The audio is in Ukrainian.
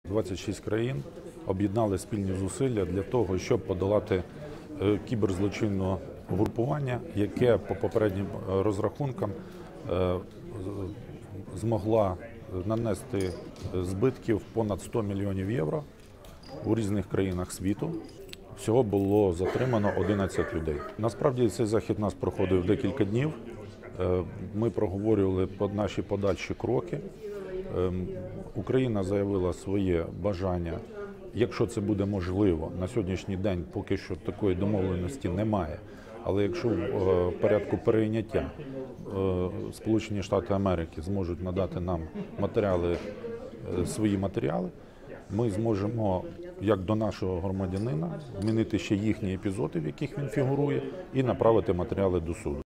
26 країн об'єднали спільні зусилля для того, щоб подолати кіберзлочинне групування, яке по попереднім розрахункам змогла нанести збитків понад 100 мільйонів євро у різних країнах світу. Всього було затримано 11 людей. Насправді цей захід у нас проходив декілька днів. Ми проговорювали наші подальші кроки. Україна заявила своє бажання, якщо це буде можливо. На сьогоднішній день поки що такої домовленості немає. Але якщо в порядку перейняття Сполучені Штати Америки зможуть надати нам свої матеріали, ми зможемо, як до нашого громадянина, змінити ще їхні епізоди, в яких він фігурує, і направити матеріали до суду.